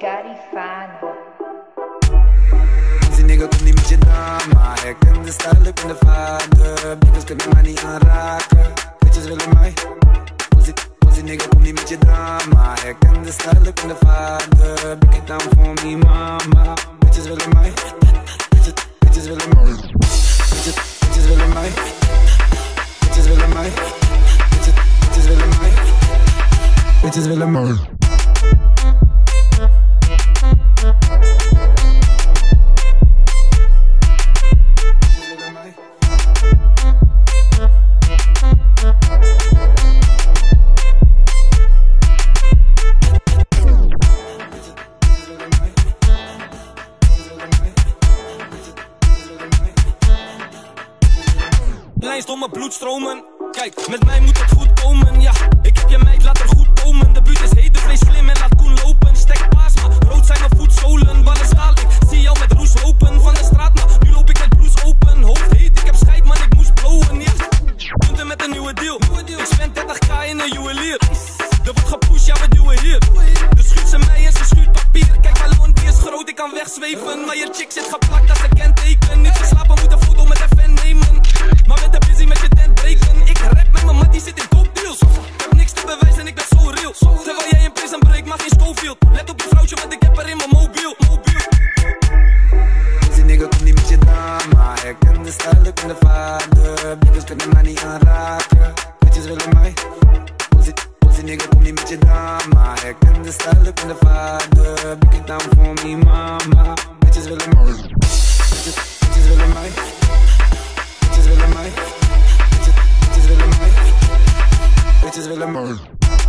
Garifano. Deze nigga komt niet met je dama. Herken de stijl, ik ben de vader. Bitches kunnen mij niet aanraken. Bitches willen mij. Deze nigga komt niet met je dama. Herken de stijl, ik ben de vader. Break it down for me, mama. Bitches willen mij. Bitches willen mij. Bitches willen mij. Bitches willen mij. Bitches willen mij. Bitches willen mij. Lijns door mijn bloed stromen. Kijk, met mij moet het goed komen. Ja, ik heb je meid, laat er goed komen. De buurt is heet, de vlees slim en laat Koen lopen. Stek paas, maar rood zijn mijn voetzolen. Waar staal ik? Zie jou met roes lopen. Van de straat, maar nu loop ik met blouse open. Hoofd heet, ik heb scheid, man, ik moest blowen. Ja, punten met een nieuwe deal. Ik spend 30k in een juwelier. Er wordt gepusht, ja, we duwen hier. Dus schuurt ze mij en ze schuurt papier. Kijk, ballon die is groot, ik kan wegzweven. Maar je chick zit geplakt als een kenteken. Niet geslapen, moet een foto met een fan nemen. Maar ben te busy met je tent breken. Ik rap met mijn mat, die zit in cocktails. Ik heb niks te bewijzen, ik ben zo real. Terwijl jij in prison breekt, maar geen Schofield. Let op je vrouwtje, want ik heb er in mijn mobiel. Deze nigga komt niet met je dama. Herken de stijl, ik ben de vader. Bitches kunnen mij niet aanraken. Bitches willen mij. Deze nigga komt niet met je dama. Herken de stijl, ik ben de vader. Break it down for me, mama. Bitches willen mij. Bitches willen mij. Bitches willen mij. Bitches willen mij. Bitches willen mij.